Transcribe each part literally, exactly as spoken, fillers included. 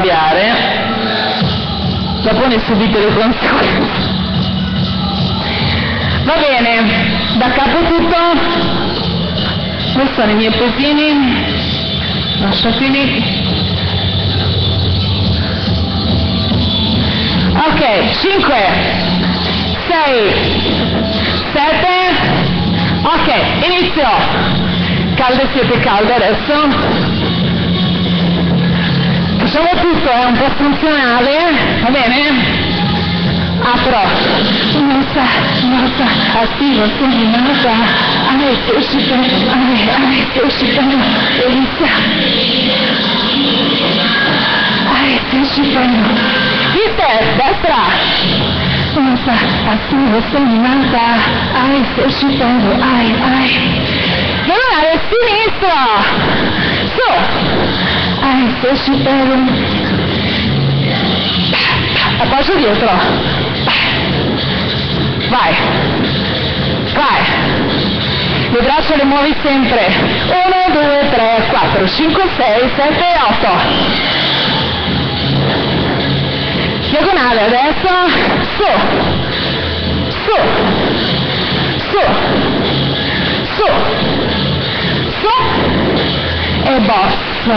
cambiare, dopo ne subite le conseguenze. Va bene, da capo tutto, questi sono i miei pesini, lasciateli. Ok, cinque, sei, sette, ok, inizio. Calde, siete calde adesso. Facciamo tutto, è un po' funzionale, va bene? Apro, nota, nota, attivo, quindi nota, ai, sto uscendo, ai, ai, sto uscendo, inizia, ai, sto uscendo, viste, destra, nota, attivo, quindi nota, ai, sto uscendo, ai, ai, diagonale sinistra, su, ai, sto uscendo, appoggio dietro. Vai, vai, le braccia le muovi sempre, uno, due, tre, quattro, cinque, sei, sette, otto, diagonale adesso, su, su, su, su, su, e boss,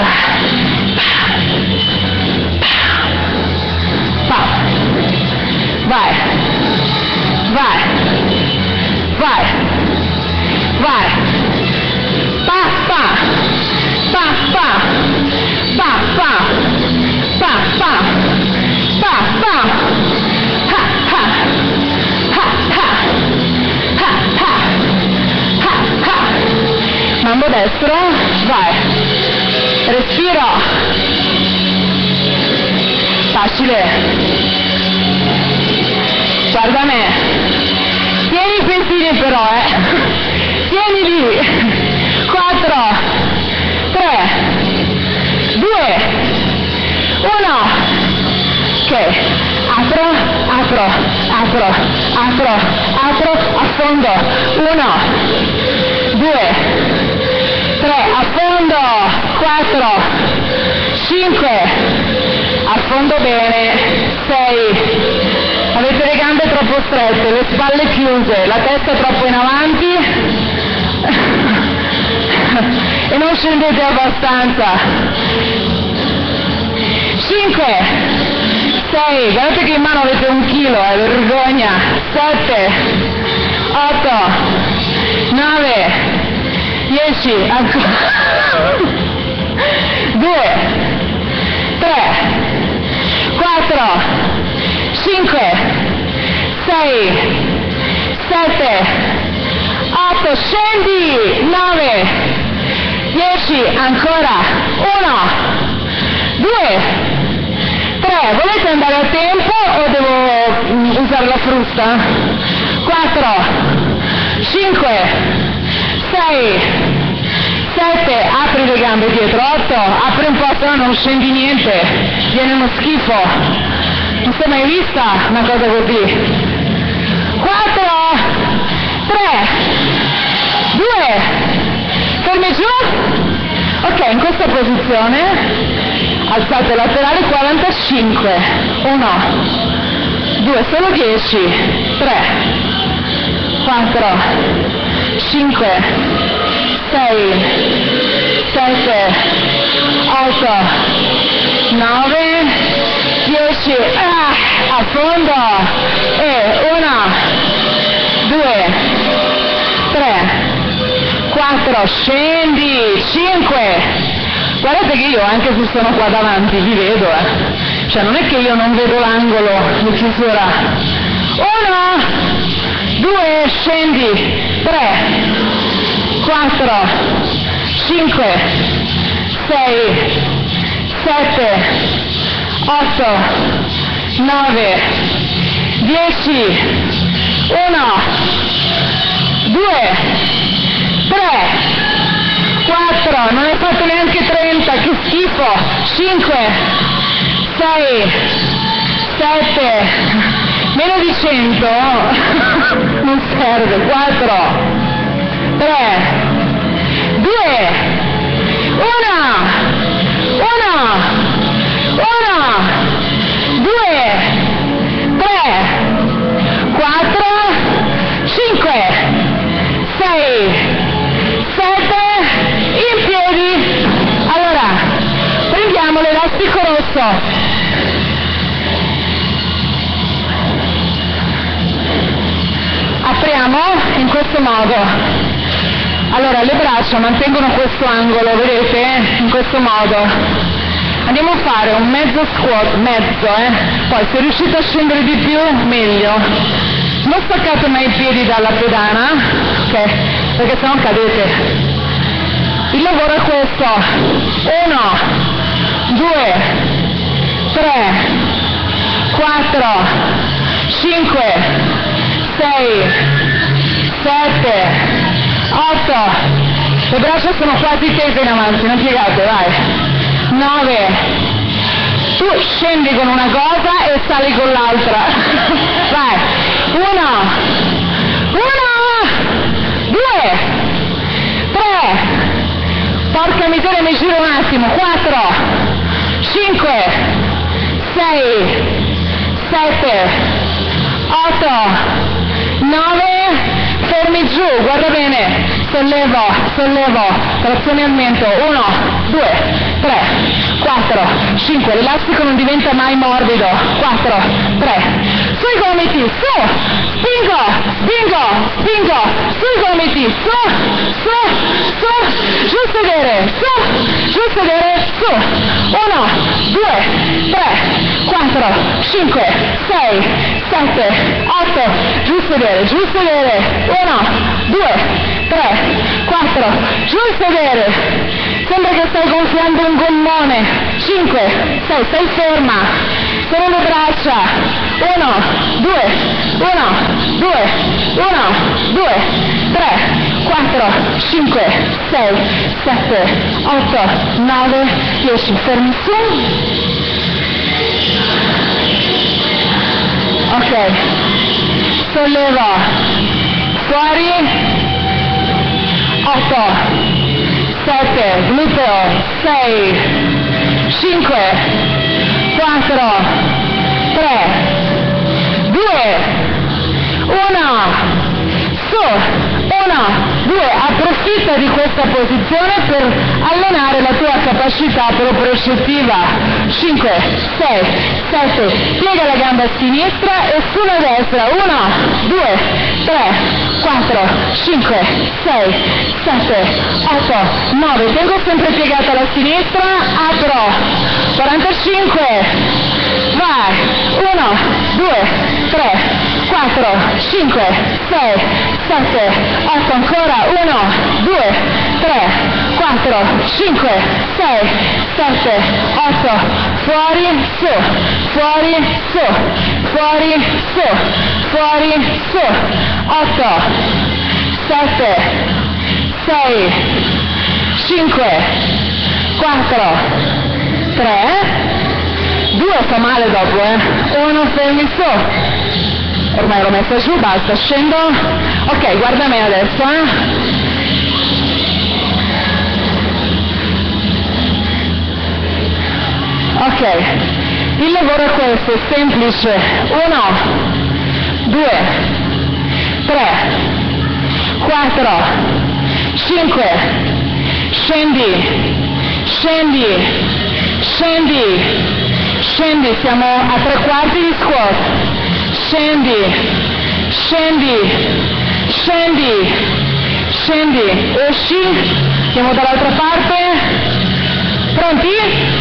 pa, vai. Vai, vai, vai, pa, pa, pa, pa, pa, pa, pa, pa, pa, pa, ha, ha, ha, ha, ha, ha, ha, ha, mambo destro, vai, respiro, facile. Guarda me, tieni i pentini però, eh, tienili, quattro, tre, due, uno, ok, apro, apro, apro, apro, apro, a fondo, uno, due, tre, a fondo, quattro, cinque, a fondo bene, sei, avete le gambe troppo strette, le spalle chiuse, la testa troppo in avanti e non scendete abbastanza. cinque, sei, guardate che in mano avete un chilo, è vergogna. sette, otto, nove, dieci, due, tre, quattro, cinque, sei, sette, otto, scendi, nove, dieci, ancora, uno, due, tre, volete andare a tempo o devo usare la frusta? quattro, cinque, sei, sette, apri le gambe dietro, otto, apri un po', se no non scendi niente, viene uno schifo. Non si è mai vista una cosa così. quattro, tre, due, fermi giù. Ok, in questa posizione alzate laterale quarantacinque. uno, due, solo dieci. tre, quattro, cinque, sei, sette, otto, nove, dieci, ah, a fondo, e uno, due, tre, quattro, scendi, cinque, guardate che io anche se sono qua davanti vi vedo, eh. Cioè non è che io non vedo l'angolo di chiusura, uno, due, scendi, tre, quattro, cinque, sei, sette, otto, nove, dieci, uno, due, tre, quattro, non hai fatto neanche trenta, che schifo, cinque, sei, sette, meno di cento, non serve, quattro, tre, due, uno, uno, uno, otto. Apriamo in questo modo. Allora le braccia mantengono questo angolo, vedete? In questo modo. Andiamo a fare un mezzo squat, mezzo, eh? Poi se riuscite a scendere di più, meglio. Non staccate mai i piedi dalla pedana, ok? Perché sennò cadete. Il lavoro è questo. Uno, due, tre, quattro, cinque, sei, sette, otto, le braccia sono quasi tese in avanti, non piegate, vai, nove, tu scendi con una cosa e sali con l'altra, vai, uno, uno, due, tre, porca miseria mi giro un attimo, quattro, cinque, sei, sette, otto, nove, fermi giù, guarda bene, sollevo, sollevo, trazione al mento, uno, due, tre, quattro, cinque, l'elastico non diventa mai morbido, quattro, tre, sui gomiti, su, spingo, spingo, spingo, sui gomiti, su, su, su, giù sedere, su, giù sedere, su, uno, due, tre, quattro, cinque, sei, sette, otto, giù sedere, giù sedere, uno, due, tre, quattro, giù sedere, sembra che stai gonfiando un gommone, cinque, sei, stai ferma, sono le braccia, uno, due, uno, due, uno, due, tre, quattro, cinque, sei, sette, otto, nove, dieci, fermi su. Ok, sollevo, fuori, otto, sette, gluteo, sei, cinque, quattro, tre, due, uno, su. Uno, due, approfitta di questa posizione per allenare la tua capacità propriocettiva. cinque, sei, sette, piega la gamba sinistra e sulla destra. uno, due, tre, quattro, cinque, sei, sette, otto, nove. Tengo sempre piegata la sinistra, apro. quarantacinque, vai. uno, due, tre, quattro, cinque, sei, sette, otto, ancora, uno, due, tre, quattro, cinque, sei, sette, otto, fuori, su, fuori, su, fuori, su, fuori, su, otto, sette, sei, cinque, quattro, tre, due, fa male dopo, eh, uno, fermi su. Ormai l'ho messa giù, basta, scendo. Ok, guarda me adesso, eh. Ok, il lavoro è questo, è semplice. Uno, due, tre, quattro, cinque, scendi, scendi, scendi, scendi, siamo a tre quarti di squat. Scendi, scendi, scendi, scendi, esci, andiamo dall'altra parte, pronti?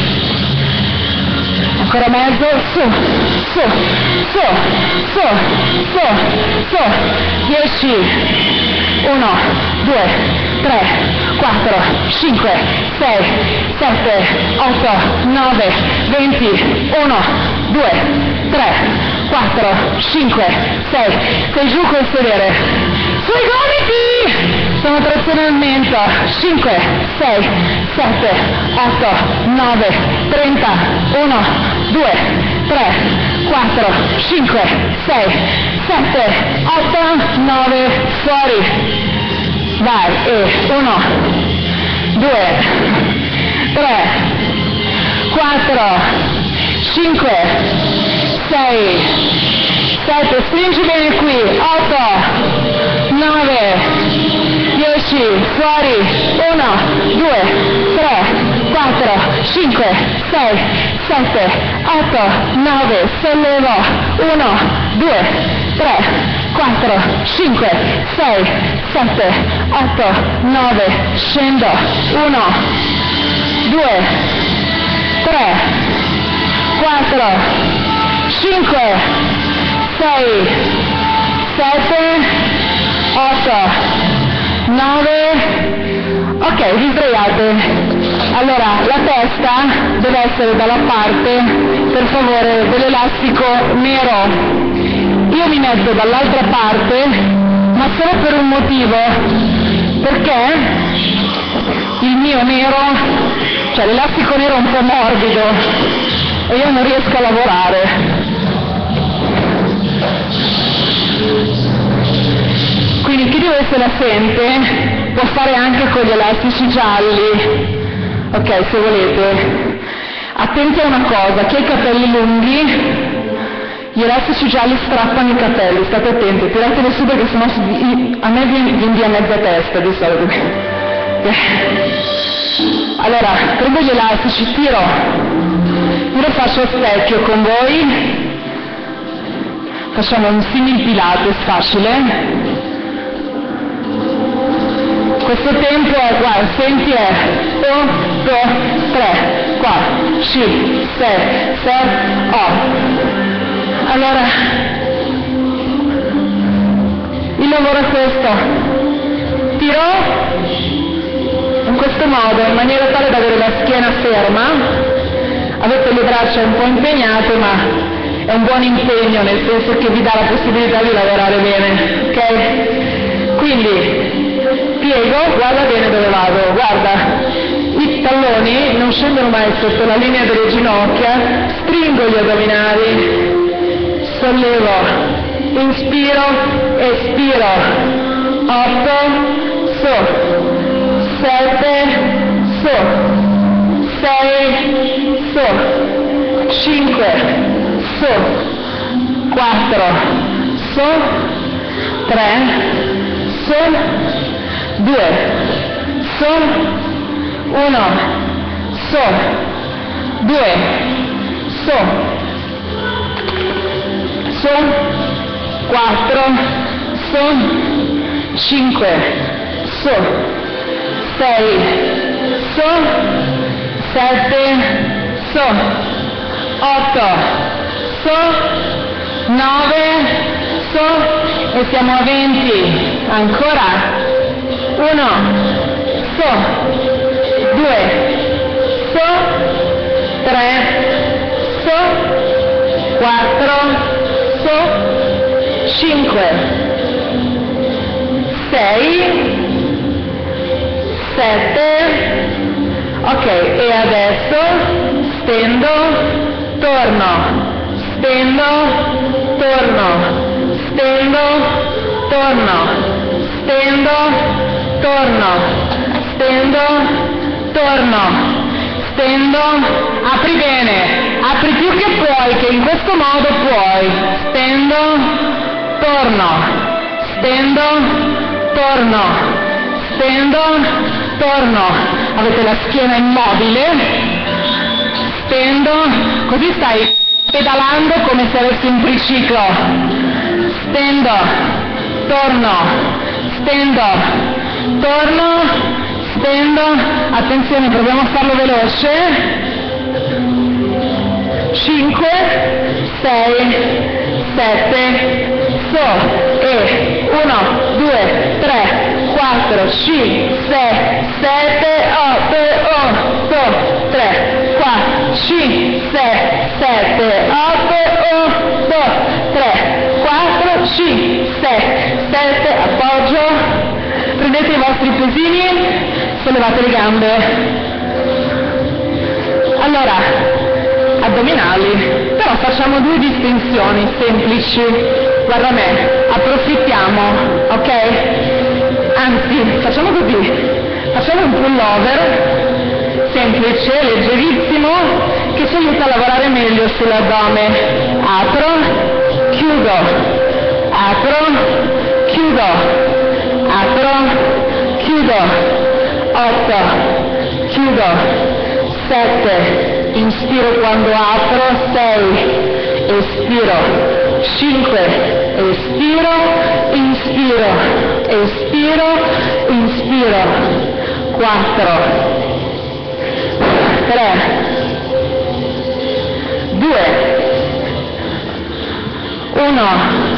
Ancora mezzo, su, su, su, su, su, su, dieci, uno, due, tre, quattro, cinque, sei, sette, otto, nove, venti, uno, due, tre, quattro, cinque, sei, sei giù col sedere, sui gomiti, sono trazione al mento, cinque, sei, sette, otto, nove, trenta, uno, due, tre, quattro, cinque, sei, sette, otto, nove, fuori, vai, e uno, due, tre, quattro, cinque, sei, sette, stringi bene qui, otto, nove, dieci, fuori, uno, due, tre, quattro, cinque, sei, sette, otto, nove, sollevo, uno, due, tre, quattro, cinque, sei, sette, otto, nove, scendo, uno, due, tre, quattro, cinque, sei, sette, otto, nove, ok, vi sdraiate. Allora, la testa deve essere dalla parte, per favore, dell'elastico nero. Io mi metto dall'altra parte, ma solo per un motivo, perché il mio nero, cioè l'elastico nero è un po' morbido e io non riesco a lavorare. Quindi chi di voi se la sente può fare anche con gli elastici gialli. Ok, se volete. Attenti a una cosa, chi ha i capelli lunghi, gli elastici gialli strappano i capelli, state attenti, tirateli su perché sennò a me viene via mezza testa di solito. Allora, prendo gli elastici, tiro, io lo faccio a specchio con voi, facciamo un simil pilates facile. Questo tempo è, guarda, senti è uno, due, tre, quattro, cinque, sei, sette, otto. Allora, il lavoro è questo. Tiro in questo modo, in maniera tale da avere la schiena ferma. Avete le braccia un po' impegnate, ma è un buon impegno, nel senso che vi dà la possibilità di lavorare bene, ok? Quindi, piego, guarda bene dove vado, guarda, i talloni non scendono mai sotto la linea delle ginocchia, stringo gli addominali, sollevo, inspiro, espiro, otto, su, sette, su, sei, su, cinque, su, quattro, su, tre, su, due, su, uno, su, due, su, su, quattro, su, cinque, su, sei, su, sette, su, otto, su, nove, su, e siamo a venti, ancora. Uno, su, due, su, tre, su, quattro, su, cinque, sei, sette, ok, e adesso stendo, torno, stendo, torno, stendo, torno, stendo, torno, stendo, torno, stendo, apri bene, apri più che puoi, che in questo modo puoi, stendo, torno, stendo, torno, stendo, torno, avete la schiena immobile, stendo, così stai pedalando come se avessi un triciclo, stendo, torno, stendo, torno, stendo, attenzione, proviamo a farlo veloce, cinque, sei, sette, su, e uno, due, tre, quattro, cinque, sei, sette, otto, uno, tre, quattro, cinque, sei, sette, otto, uno, tre, quattro, cinque, sei, sette, appoggio. Prendete i vostri pesini, sollevate le gambe. Allora, addominali, però facciamo due distensioni semplici. Guarda me, approfittiamo, ok? Anzi, facciamo così, facciamo un pullover semplice, leggerissimo, che ci aiuta a lavorare meglio sull'addome. Apro, chiudo, apro, chiudo. Apro, chiudo, otto, chiudo, sette, inspiro quando apro, sei, espiro, cinque, espiro, inspiro, espiro, inspiro, quattro, tre, due, uno,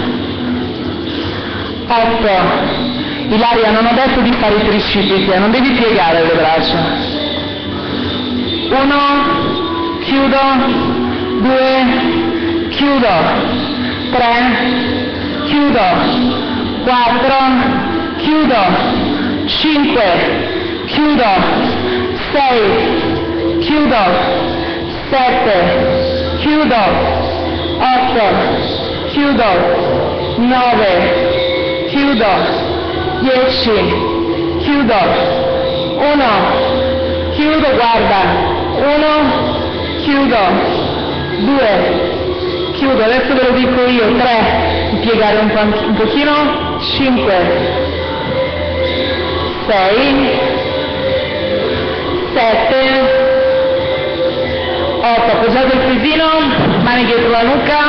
otto. Ilaria, non ho detto di fare i tricipiti, non devi piegare le braccia. Uno, chiudo, due, chiudo, tre, chiudo, quattro, chiudo, cinque, chiudo, sei, chiudo, sette, chiudo, otto, chiudo, nove, chiudo, dieci, chiudo, uno, chiudo, guarda, uno, chiudo, due, chiudo, adesso ve lo dico io, tre, piegare un, po- un pochino, cinque, sei, sette, otto, appoggiate il pesino, mani dietro la nuca,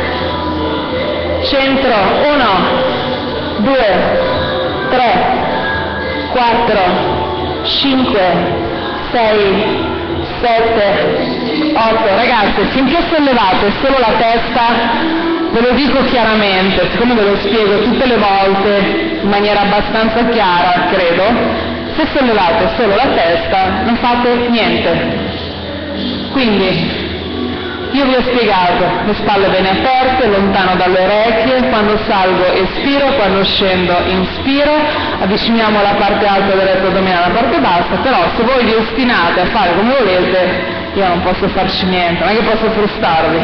centro, uno, due, tre, quattro, cinque, sei, sette, otto. Ragazzi, finché sollevate solo la testa, ve lo dico chiaramente, siccome ve lo spiego tutte le volte in maniera abbastanza chiara, credo, se sollevate solo la testa non fate niente. Quindi io vi ho spiegato, le spalle bene aperte, lontano dalle orecchie, quando salgo espiro, quando scendo inspiro, avviciniamo la parte alta del retro addominale alla parte bassa, però se voi vi ostinate a fare come volete, io non posso farci niente, non è che posso frustarvi.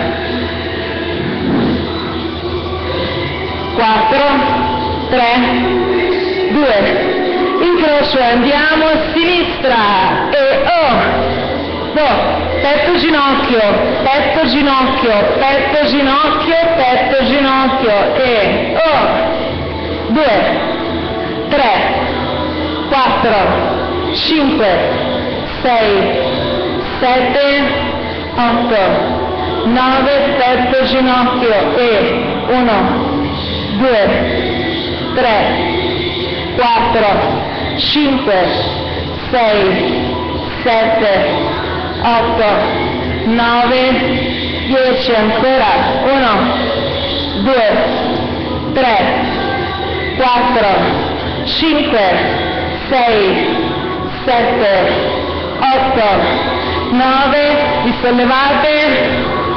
quattro, tre, due, incrocio, andiamo a sinistra e oh! Petto ginocchio, petto ginocchio, petto ginocchio, petto ginocchio e uno, due, tre, quattro, cinque, sei, sette, otto, nove, petto ginocchio e uno, due, tre, quattro, cinque, sei, sette, otto, nove, dieci, ancora, uno, due, tre, quattro, cinque, sei, sette, otto, nove, vi sollevate,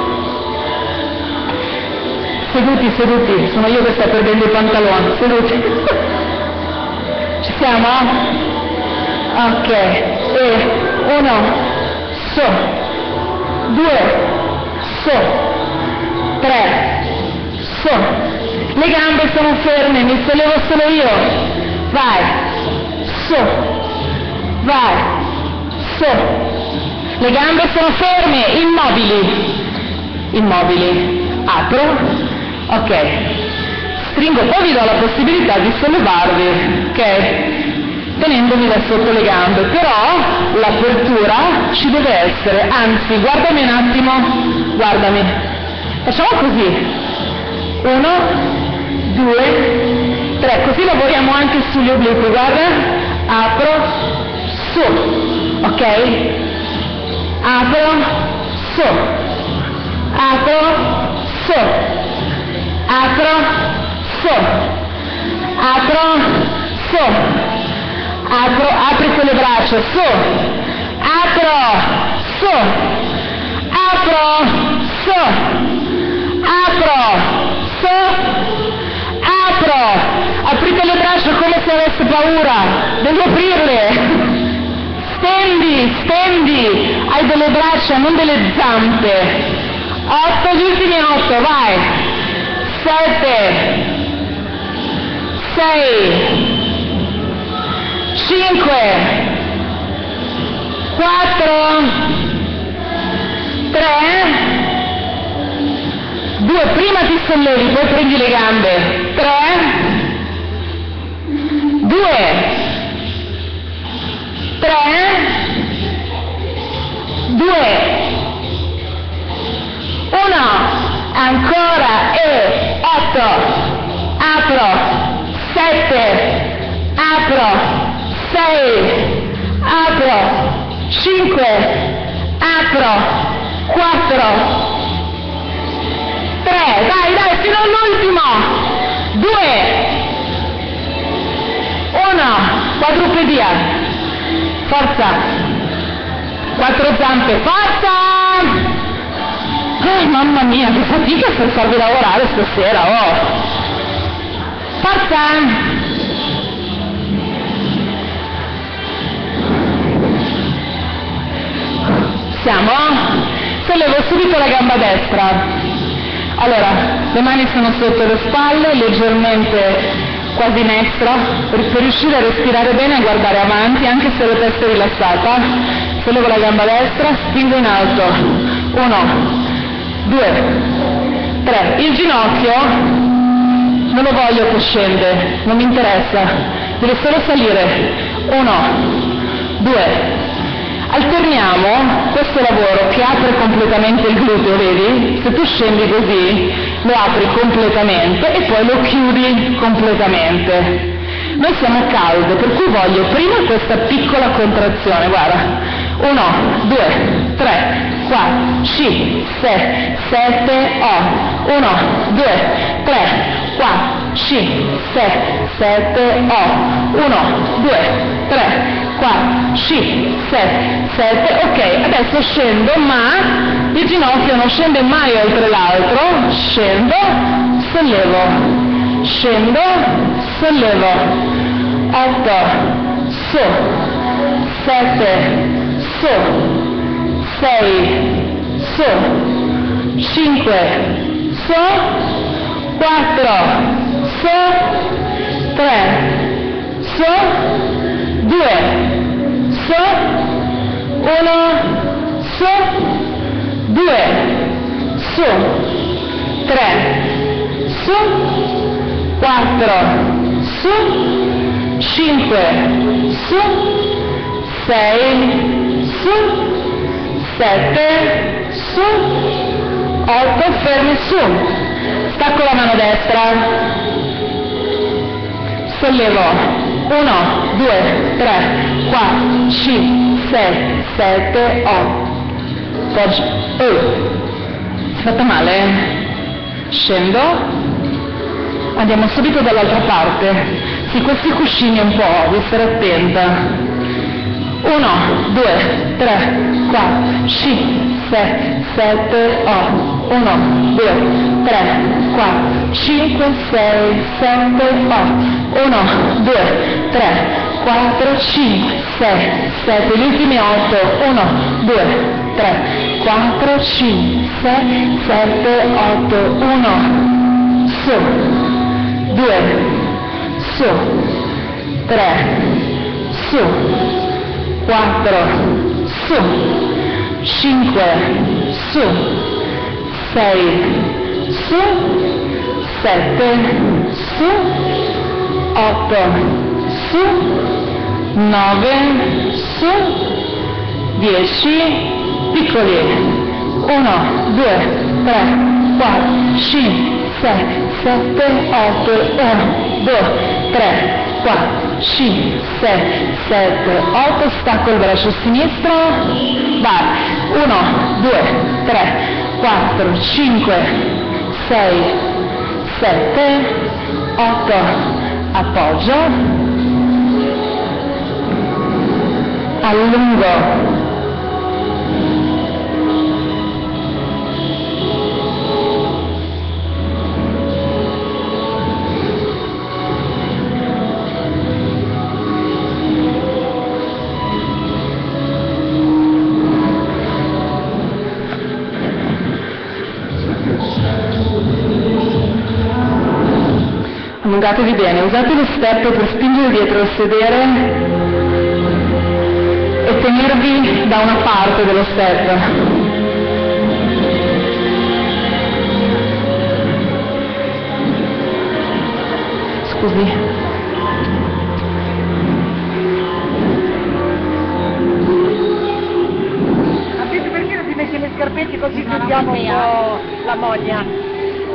seduti, seduti, sono io che sto perdendo i pantaloni, seduti, ci siamo? Ok, e uno, su, due, su, tre, su, le gambe sono ferme, mi sollevo solo io, vai, su, vai, su, le gambe sono ferme, immobili, immobili, apro, ok, stringo, poi vi do la possibilità di sollevarvi, ok? Tenendomi da sotto le gambe, però l'apertura ci deve essere, anzi guardami un attimo, guardami, facciamo così, uno, due, tre, così lavoriamo anche sugli obliqui, guarda, apro, su, ok, apro, su, apro, su, apro, su, apro, su, apro, apri con le braccia, su, apro, su, apro, su, apro, su, apro, aprite le braccia come se avesse paura, devi aprirle, stendi, stendi, hai delle braccia, non delle zampe, otto, gli ultimi otto, vai, sette, sei, cinque, quattro, tre, due, prima ti sollevi, poi prendi le gambe, tre, due, tre, due, apro, sei, apro, cinque, apro, quattro, tre, dai, dai, fino all'ultimo, due, uno, quadrupedia, forza, quattro zampe, forza! Oh, mamma mia, che fatica per farvi lavorare stasera, oh! Forza! Siamo? Sollevo subito la gamba destra. Allora, le mani sono sotto le spalle, leggermente quasi in extra, per, per riuscire a respirare bene e guardare avanti, anche se la testa è rilassata. Sollevo la gamba destra, spingo in alto. Uno, due, tre. Il ginocchio non lo voglio che scende, non mi interessa, deve solo salire. Uno, due. Alterniamo questo lavoro che apre completamente il gluteo, vedi? Se tu scendi così, lo apri completamente e poi lo chiudi completamente. Noi siamo calde, per cui voglio prima questa piccola contrazione, guarda. Uno, due, tre, quattro, cinque, sei, sette, otto. Uno, due, tre, quattro, cinque, sei, sette, otto. Uno, due, tre, quattro, cinque, sei, sette. Ok, adesso scendo, ma il ginocchio non scende mai oltre l'altro. Scendo, sollevo. Scendo, sollevo. otto, su, sette, su, sei, su, cinque, su, quattro, su, tre, su, due, su, uno, su, due, su, tre, su, quattro, su, cinque, su, sei, su, sette, su, otto, fermi su, stacco la mano destra, sollevo, uno, due, tre, quattro, cinque, sei, sette, otto, poggi, oh, si è fatta male? Scendo, andiamo subito dall'altra parte. Sì, questi cuscini un po', devi stare attenta. uno, due, tre, quattro, cinque, sei, sette, otto. uno, due, tre, quattro, cinque, sei, sette, otto. uno, due, tre, quattro, cinque, sei, sette. Gli ultimi otto. uno, due, tre, quattro, cinque, sei, sette, otto. uno, su, due, su, tre, su, quattro, su, cinque, su, sei, su, sette, su, otto, su, nove, su, dieci, piccoli, uno, due, tre, quattro, cinque, sei, sette, otto, uno, due, tre, quattro, cinque, sei, sette, otto, stacco il braccio sinistro, vai, uno, due, tre, quattro, cinque, sei, sette, otto, appoggio, allungo, allungatevi bene, usate lo step per spingere dietro il sedere e tenervi da una parte dello step. Scusi. Capite perché non ti metti le scarpette così chiudiamo un po' la moglia?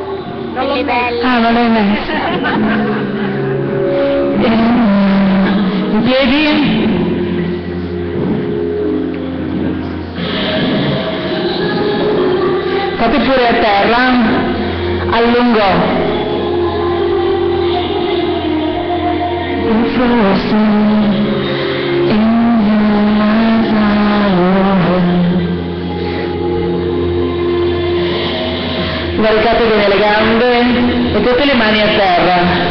Non Ah, non l'hai messo. In piedi. Fate pure a terra, a lungo. Varicate bene le gambe e tutte le mani a terra.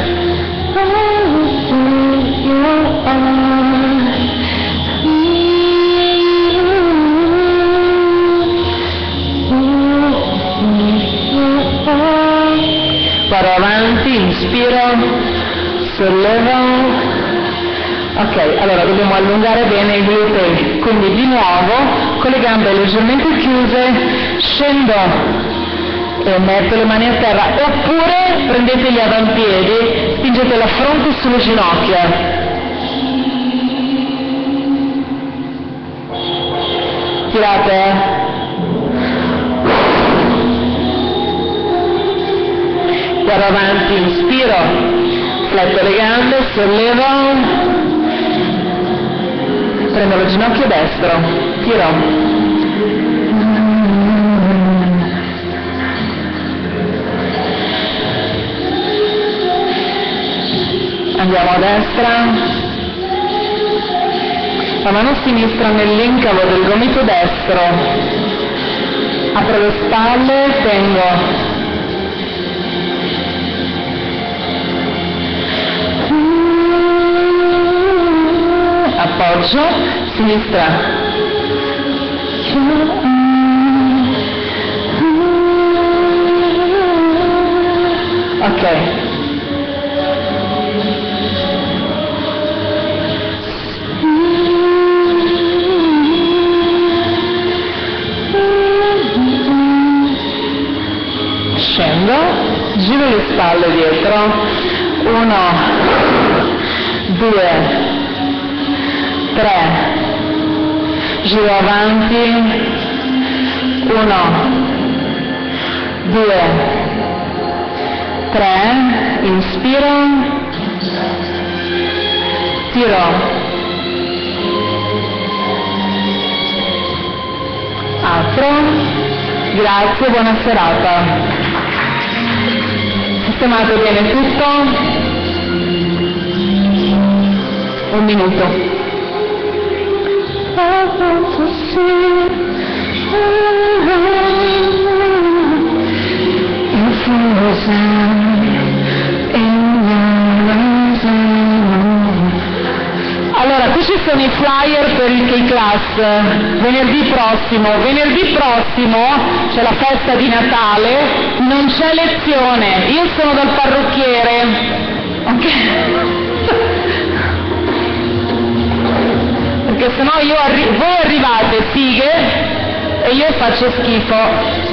Vado avanti, inspiro, sollevo. Ok, allora dobbiamo allungare bene i glutei, quindi di nuovo con le gambe leggermente chiuse scendo e metto le mani a terra, oppure prendete gli avampiedi, spingete la fronte sulle ginocchia. Tirate. Vado avanti, inspiro, fletto le gambe, sollevo, prendo lo ginocchio destro, tiro. Andiamo a destra, la mano sinistra nell'incavo del gomito destro, apro le spalle, tengo. Appoggio, sinistra. Ok. Scendo, giro le spalle dietro. Uno, due, tre, giro avanti, uno, due, tre, inspiro, tiro, apro, grazie, buona serata. Sistemate bene tutto, un minuto. Allora, qui ci sono i flyer per il K-Class, venerdì prossimo, venerdì prossimo c'è la festa di Natale, non c'è lezione, io sono dal parrucchiere, ok? Perché sennò io arri- voi arrivate fighe e io faccio schifo.